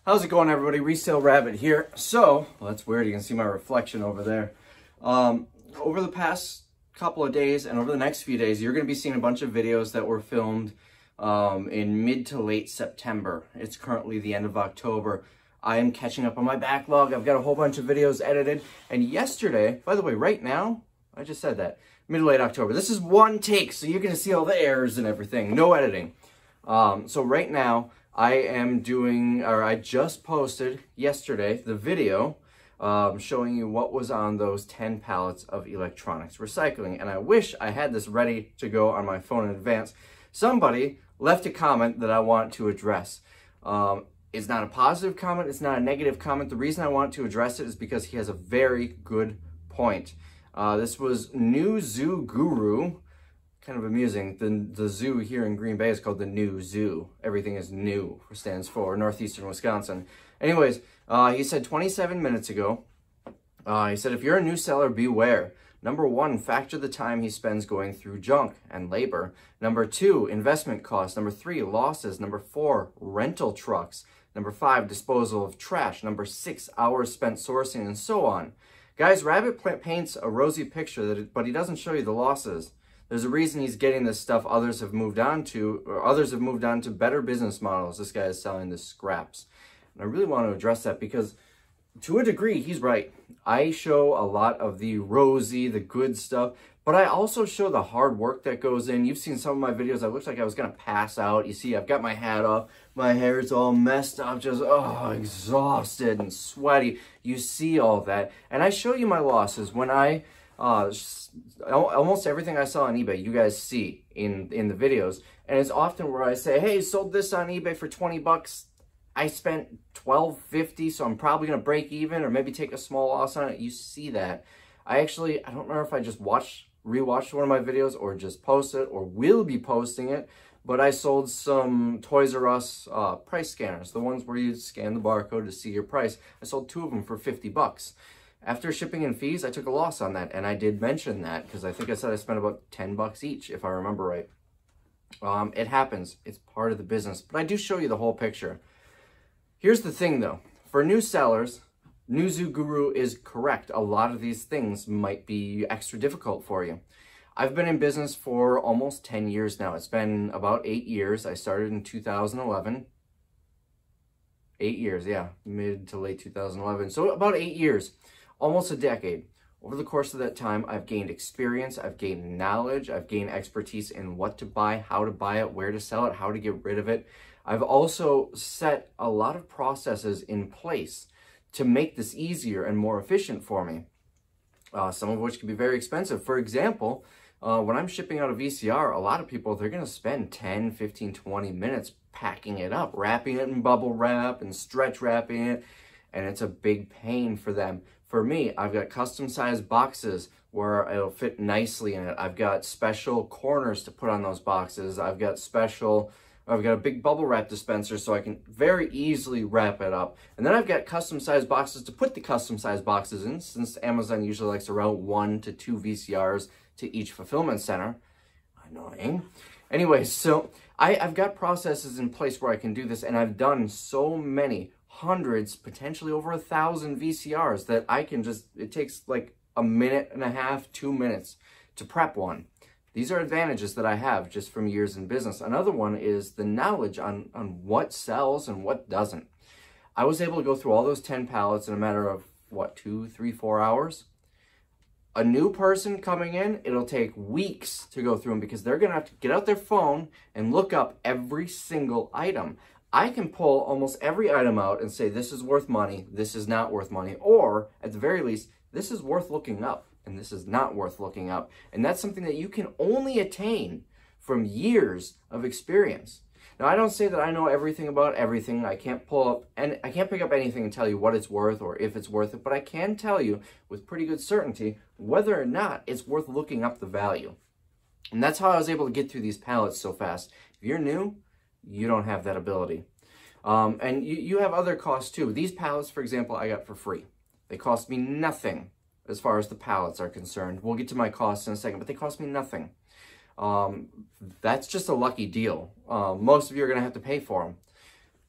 How's it going, everybody? Resale Rabbit here. So, well, that's weird. You can see my reflection over there. Over the past couple of days and over the next few days, you're going to be seeing a bunch of videos that were filmed in mid to late September. It's currently the end of October. I am catching up on my backlog. I've got a whole bunch of videos edited. And yesterday, by the way, right now, I just said that, mid to late October. This is one take, so you're going to see all the errors and everything. No editing. So right now, I just posted yesterday the video showing you what was on those 10 pallets of electronics recycling. And I wish I had this ready to go on my phone in advance. Somebody left a comment that I want to address. It's not a positive comment, it's not a negative comment. The reason I want to address it is because he has a very good point. This was New Zoo Guru. Kind of amusing. The zoo here in Green Bay is called the New Zoo. Everything is new, stands for Northeastern Wisconsin. Anyways, he said 27 minutes ago, he said, if you're a new seller, beware. Number 1, factor the time he spends going through junk and labor. Number 2, investment costs. Number 3, losses. Number 4, rental trucks. Number 5, disposal of trash. Number 6, hours spent sourcing, and so on. Guys, Rabbit paints a rosy picture, but he doesn't show you the losses. There's a reason he's getting this stuff others have moved on to better business models. This guy is selling the scraps. And I really want to address that because to a degree, he's right. I show a lot of the rosy, the good stuff, but I also show the hard work that goes in. You've seen some of my videos. I looked like I was going to pass out. You see, I've got my hat off. My hair's all messed up, just, exhausted and sweaty. You see all that. And I show you my losses when almost everything I saw on eBay, you guys see in the videos. And it's often where I say, hey, sold this on eBay for 20 bucks. I spent $12.50, so I'm probably going to break even or maybe take a small loss on it. You see that. I don't remember if I just rewatched one of my videos or just posted it or will be posting it, but I sold some Toys R Us price scanners, the ones where you scan the barcode to see your price. I sold 2 of them for 50 bucks. After shipping and fees, I took a loss on that, and I did mention that because I think I said I spent about 10 bucks each, if I remember right. It happens. It's part of the business, but I do show you the whole picture. Here's the thing, though. For new sellers, New Zoo Guru is correct. A lot of these things might be extra difficult for you. I've been in business for almost 10 years now. It's been about 8 years. I started in 2011. 8 years, yeah, mid to late 2011. So about 8 years. Almost a decade. Over the course of that time, I've gained experience, I've gained knowledge, I've gained expertise in what to buy, how to buy it, where to sell it, how to get rid of it. I've also set a lot of processes in place to make this easier and more efficient for me, some of which can be very expensive. For example, when I'm shipping out a VCR, a lot of people, they're going to spend 10, 15, 20 minutes packing it up, wrapping it in bubble wrap and stretch wrapping it, and it's a big pain for them. For me, I've got custom-sized boxes where it'll fit nicely in it. I've got special corners to put on those boxes. I've got a big bubble wrap dispenser so I can very easily wrap it up. And then I've got custom-sized boxes to put the custom-sized boxes in, since Amazon usually likes to route 1 to 2 VCRs to each fulfillment center. Annoying. Anyways, so I've got processes in place where I can do this, and I've done so many hundreds, potentially over 1,000 VCRs that I can it takes like a minute and a half, 2 minutes to prep one. These are advantages that I have just from years in business. Another one is the knowledge on what sells and what doesn't. I was able to go through all those 10 pallets in a matter of, what, 2, 3, 4 hours? A new person coming in, it'll take weeks to go through them because they're going to have to get out their phone and look up every single item. I can pull almost every item out and say, this is worth money, this is not worth money, or at the very least, this is worth looking up, and this is not worth looking up. And that's something that you can only attain from years of experience. Now, I don't say that I know everything about everything. I can't pull up, and I can't pick up anything and tell you what it's worth or if it's worth it, but I can tell you with pretty good certainty whether or not it's worth looking up the value. And that's how I was able to get through these pallets so fast. If you're new, you don't have that ability. And you have other costs too. These pallets, for example, I got for free. They cost me nothing as far as the pallets are concerned. We'll get to my costs in a second, but they cost me nothing. That's just a lucky deal. Most of you are going to have to pay for them.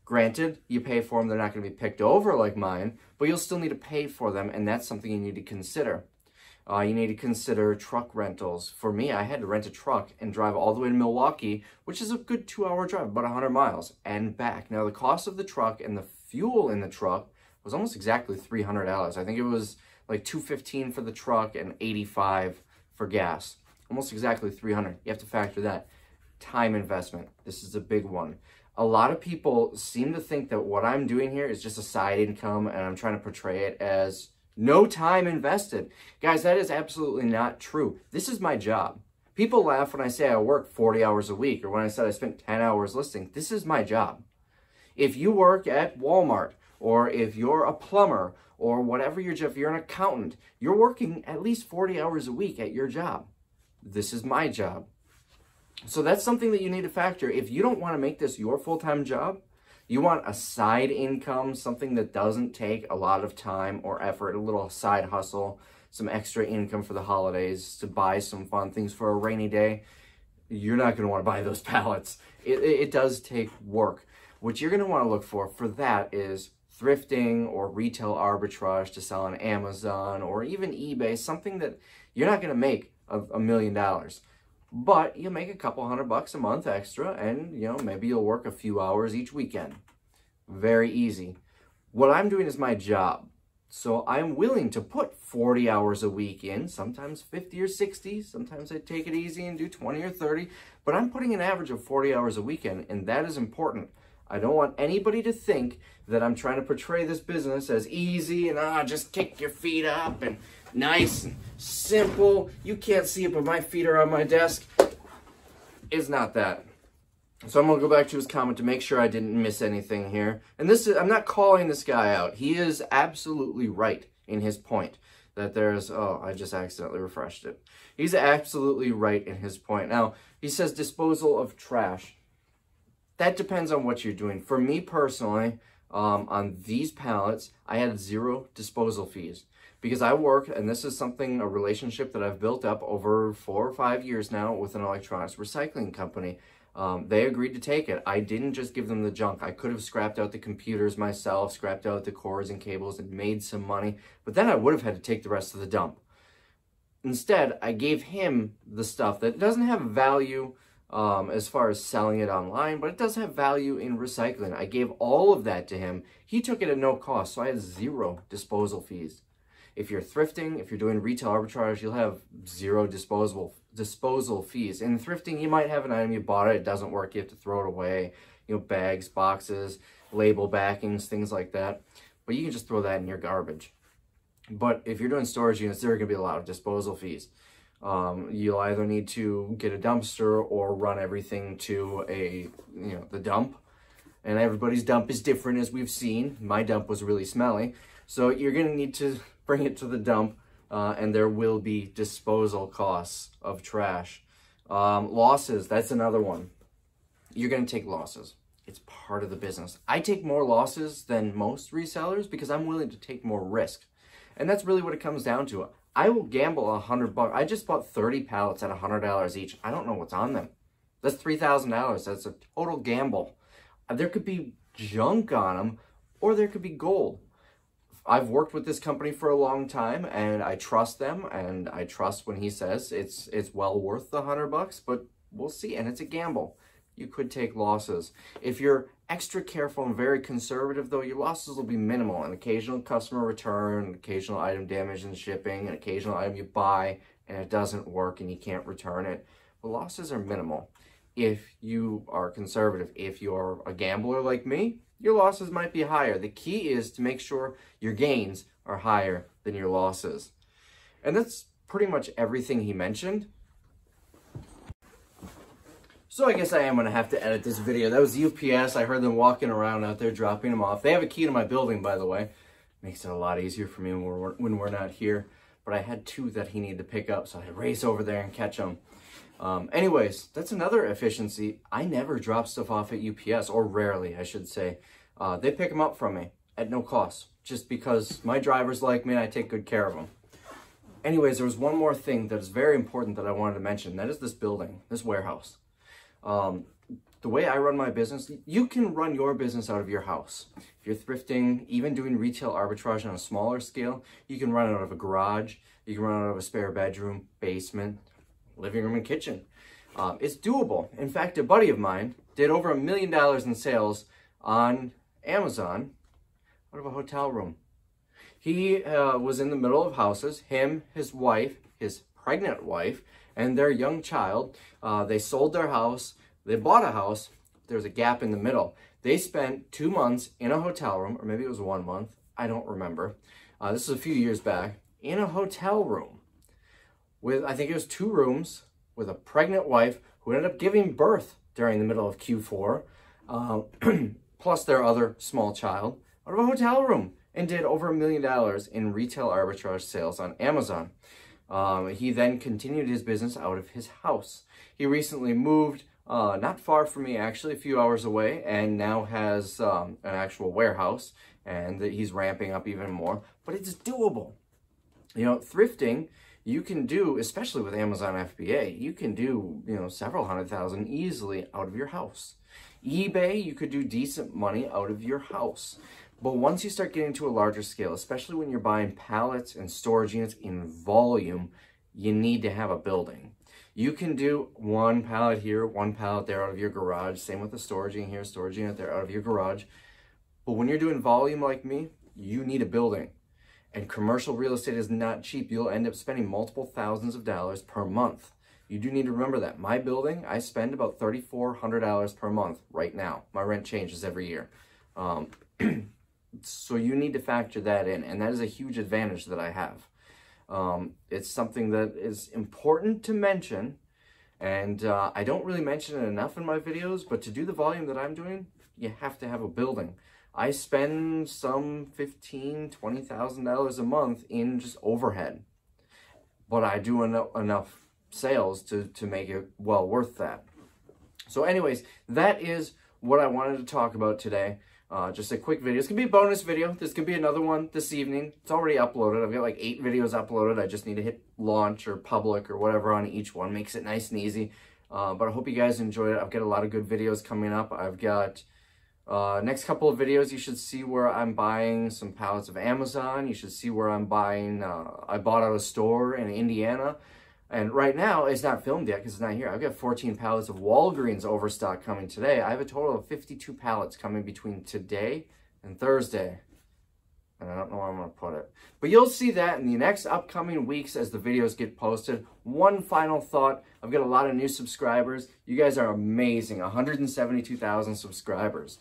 Granted, you pay for them, they're not going to be picked over like mine, but you'll still need to pay for them, and that's something you need to consider. You need to consider truck rentals. For me, I had to rent a truck and drive all the way to Milwaukee, which is a good 2-hour drive, about 100 miles, and back. Now, the cost of the truck and the fuel in the truck was almost exactly $300. I think it was like $215 for the truck and $85 for gas. Almost exactly $300. You have to factor that. Time investment. This is a big one. A lot of people seem to think that what I'm doing here is just a side income, and I'm trying to portray it as no time invested. Guys, that is absolutely not true. This is my job. People laugh when I say I work 40 hours a week, or when I said I spent 10 hours listing. This is my job. If you work at Walmart, or if you're a plumber, or whatever your job, if you're an accountant, you're working at least 40 hours a week at your job. This is my job. So that's something that you need to factor. If you don't want to make this your full-time job, you want a side income, something that doesn't take a lot of time or effort, a little side hustle, some extra income for the holidays, to buy some fun things for a rainy day, you're not going to want to buy those pallets. It does take work. What you're going to want to look for that is thrifting or retail arbitrage to sell on Amazon or even eBay, something that you're not going to make $1 million. But you make a couple $100 a month extra, and maybe you'll work a few hours each weekend. Very easy. What I'm doing is my job. So I'm willing to put 40 hours a week in, sometimes 50 or 60. Sometimes I take it easy and do 20 or 30. But I'm putting an average of 40 hours a weekend, and that is important. I don't want anybody to think that I'm trying to portray this business as easy and just kick your feet up and nice and simple. You can't see it, but my feet are on my desk. It's not that. So I'm going to go back to his comment to make sure I didn't miss anything here. And I'm not calling this guy out. He is absolutely right in his point that there's, I just accidentally refreshed it. He's absolutely right in his point. Now, he says disposal of trash. That depends on what you're doing. For me personally, on these pallets, I had 0 disposal fees. Because I work, and this is a relationship that I've built up over 4 or 5 years now with an electronics recycling company. They agreed to take it. I didn't just give them the junk. I could have scrapped out the computers myself, scrapped out the cords and cables and made some money, but then I would have had to take the rest of the dump. Instead, I gave him the stuff that doesn't have value as far as selling it online, but it does have value in recycling. I gave all of that to him. He took it at no cost, so I had 0 disposal fees. If you're thrifting, if you're doing retail arbitrage, you'll have 0 disposal fees. In thrifting, you might have an item, you bought it doesn't work, you have to throw it away. Bags, boxes, label backings, things like that. But you can just throw that in your garbage. But if you're doing storage units, there are going to be a lot of disposal fees. You'll either need to get a dumpster or run everything to the dump. And everybody's dump is different, as we've seen. My dump was really smelly. So you're going to need to bring it to the dump, and there will be disposal costs of trash. Losses, that's another one. You're going to take losses. It's part of the business. I take more losses than most resellers because I'm willing to take more risk. And that's really what it comes down to. I will gamble $100. I just bought 30 pallets at $100 each. I don't know what's on them. That's $3,000. That's a total gamble. There could be junk on them, or there could be gold. I've worked with this company for a long time, and I trust them, and I trust when he says it's well worth the $100, but we'll see, and it's a gamble. You could take losses. If you're extra careful and very conservative, though, your losses will be minimal. An occasional customer return, an occasional item damage in shipping, an occasional item you buy, and it doesn't work and you can't return it. The losses are minimal if you are conservative. If you're a gambler like me, your losses might be higher. The key is to make sure your gains are higher than your losses. And that's pretty much everything he mentioned. So I guess I am going to have to edit this video. That was UPS. I heard them walking around out there dropping them off. They have a key to my building, by the way. Makes it a lot easier for me when we're not here. But I had 2 that he needed to pick up, so I had to race over there and catch them. Anyways, that's another efficiency. I never drop stuff off at UPS, or rarely, I should say. They pick them up from me at no cost, just because my drivers like me and I take good care of them. Anyways, there was one more thing that is very important that I wanted to mention. That is this building, this warehouse. The the way I run my business, you can run your business out of your house. If you're thrifting, even doing retail arbitrage on a smaller scale, you can run it out of a garage, you can run it out of a spare bedroom, basement, living room, and kitchen. It's doable. In fact, a buddy of mine did over $1 million in sales on Amazon out of a hotel room. He was in the middle of houses, him, his wife, his pregnant wife, and their young child. They sold their house, they bought a house, there's a gap in the middle. They spent 2 months in a hotel room, or maybe it was 1 month, I don't remember. This is a few years back, in a hotel room with, I think it was 2 rooms, with a pregnant wife who ended up giving birth during the middle of Q4, plus their other small child, out of a hotel room, and did over $1 million in retail arbitrage sales on Amazon. He then continued his business out of his house. He recently moved not far from me, actually, a few hours away, and now has an actual warehouse, and he's ramping up even more, but it's doable. You know, thrifting, you can do, especially with Amazon FBA, you can do, you know, several $100,000 easily out of your house. eBay, you could do decent money out of your house. But once you start getting to a larger scale, especially when you're buying pallets and storage units in volume, you need to have a building. You can do 1 pallet here, 1 pallet there out of your garage. Same with the storage unit here, storage unit there out of your garage. But when you're doing volume like me, you need a building. And commercial real estate is not cheap. You'll end up spending multiple thousands of dollars per month. You do need to remember that. My building, I spend about $3,400 per month right now. My rent changes every year. So you need to factor that in, and that is a huge advantage that I have. It's something that is important to mention, and I don't really mention it enough in my videos, but to do the volume that I'm doing, you have to have a building. I spend some $15,000, $20,000 a month in just overhead, but I do enough sales to make it well worth that. So anyways, that is what I wanted to talk about today. Just a quick video. It's going to be a bonus video. There's going to be another one this evening. It's already uploaded. I've got like 8 videos uploaded. I just need to hit launch or public or whatever on each one. Makes it nice and easy. But I hope you guys enjoyed it. I've got a lot of good videos coming up. I've got next couple of videos. You should see where I'm buying some pallets of Amazon. You should see where I'm buying. I bought out a store in Indiana. And right now, it's not filmed yet because it's not here. I've got 14 pallets of Walgreens overstock coming today. I have a total of 52 pallets coming between today and Thursday. And I don't know where I'm going to put it. But you'll see that in the next upcoming weeks as the videos get posted. One final thought. I've got a lot of new subscribers. You guys are amazing. 172,000 subscribers.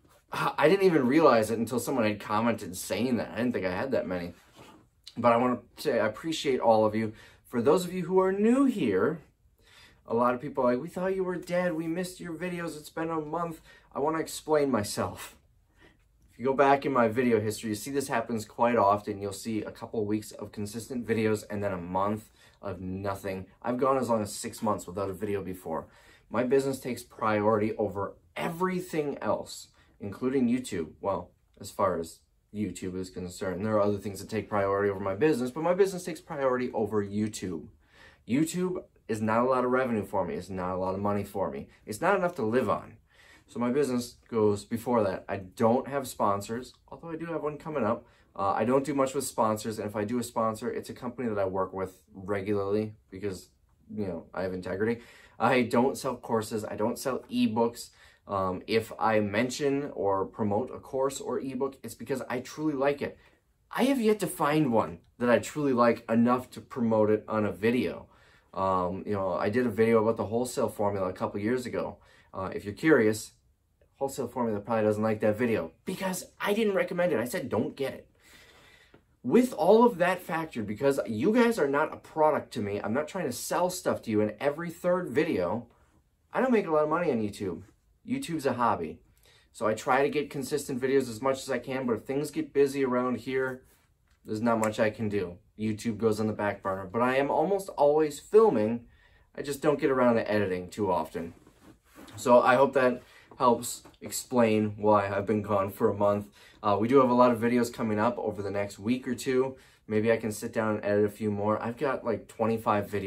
I didn't even realize it until someone had commented saying that. I didn't think I had that many. But I want to say I appreciate all of you. For those of you who are new here, a lot of people are like, we thought you were dead. We missed your videos. It's been a month. I want to explain myself. If you go back in my video history, you see this happens quite often. You'll see a couple of weeks of consistent videos and then a month of nothing. I've gone as long as 6 months without a video before. My business takes priority over everything else, including YouTube. Well, as far as YouTube is concerned. There are other things that take priority over my business, but my business takes priority over YouTube. YouTube is not a lot of revenue for me. It's not a lot of money for me. It's not enough to live on. So my business goes before that. I don't have sponsors, although I do have one coming up. I don't do much with sponsors, and if I do a sponsor, it's a company that I work with regularly because, you know, I have integrity. I don't sell courses. I don't sell ebooks. If I mention or promote a course or ebook, it's because I truly like it. I have yet to find one that I truly like enough to promote it on a video. You know, I did a video about the wholesale formula a couple years ago. If you're curious, wholesale formula probably doesn't like that video because I didn't recommend it. I said, don't get it. With all of that factored, because you guys are not a product to me, I'm not trying to sell stuff to you in every third video, I don't make a lot of money on YouTube. YouTube's a hobby. So I try to get consistent videos as much as I can, but if things get busy around here, there's not much I can do. YouTube goes on the back burner. But I am almost always filming. I just don't get around to editing too often. So I hope that helps explain why I've been gone for a month. We do have a lot of videos coming up over the next week or two. Maybe I can sit down and edit a few more. I've got like 25 videos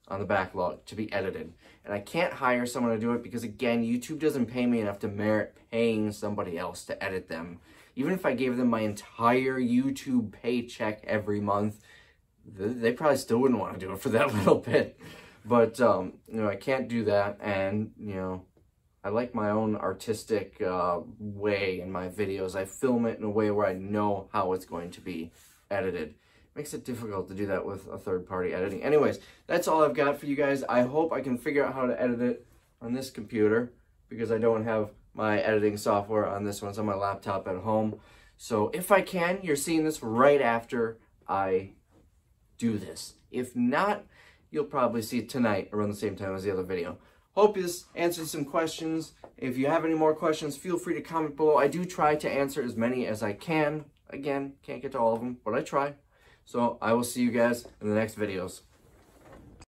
on the backlog to be edited. And I can't hire someone to do it because, again, YouTube doesn't pay me enough to merit paying somebody else to edit them. Even if I gave them my entire YouTube paycheck every month, they probably still wouldn't want to do it for that little bit. But, you know, I can't do that. And, you know, I like my own artistic way in my videos. I film it in a way where I know how it's going to be edited. Makes it difficult to do that with a third-party editing. Anyways, that's all I've got for you guys. I hope I can figure out how to edit it on this computer because I don't have my editing software on this one. It's on my laptop at home. So if I can, you're seeing this right after I do this. If not, you'll probably see it tonight around the same time as the other video. Hope this answered some questions. If you have any more questions, feel free to comment below. I do try to answer as many as I can. Again, can't get to all of them, but I try. So I will see you guys in the next videos.